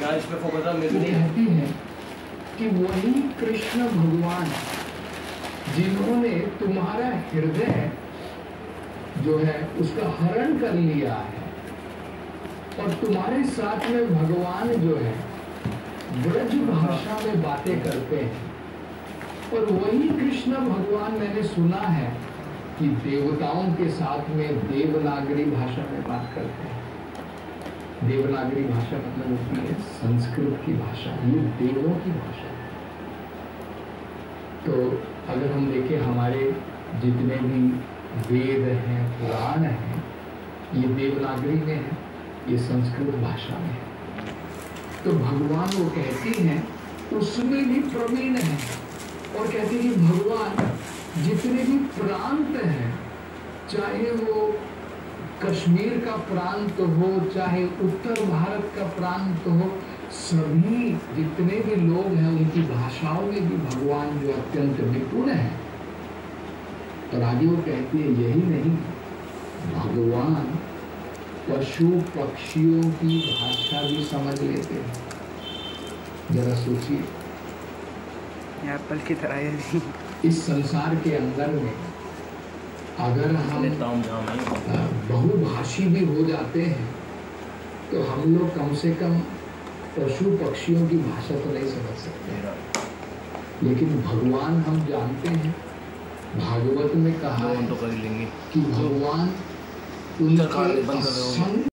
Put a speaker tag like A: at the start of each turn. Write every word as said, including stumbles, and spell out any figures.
A: इस पे फोकस है
B: वो कहती है कि वही कृष्ण भगवान जिन्होंने तुम्हारा हृदय जो है उसका हरण कर लिया है, और तुम्हारे साथ में भगवान जो है ब्रज भाषा में बातें करते हैं। और वही कृष्ण भगवान मैंने सुना है कि देवताओं के साथ में देवनागरी भाषा में बात करते हैं। देवनागरी भाषा मतलब होती है संस्कृत की भाषा, ये देवों की भाषा है। तो अगर हम देखें हमारे जितने भी वेद हैं, पुराण हैं, ये देवनागरी में है, ये संस्कृत भाषा में है। तो भगवान वो कहती हैं उसमें भी प्रवीण है, और कहती है कि भगवान जितने भी प्रांत हैं, चाहे वो कश्मीर का प्रांत हो, चाहे उत्तर भारत का प्रांत हो, सभी जितने भी लोग हैं उनकी भाषाओं में भी भगवान जो अत्यंत निपुण है। और आगे वो कहती है यही नहीं, भगवान पशु पक्षियों की भाषा भी समझ लेते हैं। जरा सोचिए,
C: एप्पल की तरह है।
B: इस संसार के अंदर में अगर हम बहुभाषी भी हो जाते हैं तो हम लोग कम से कम पशु पक्षियों की भाषा तो नहीं समझ सकते। लेकिन भगवान हम जानते हैं, भागवत में कहा है
A: तो कर लेंगे
B: कि भगवान उनके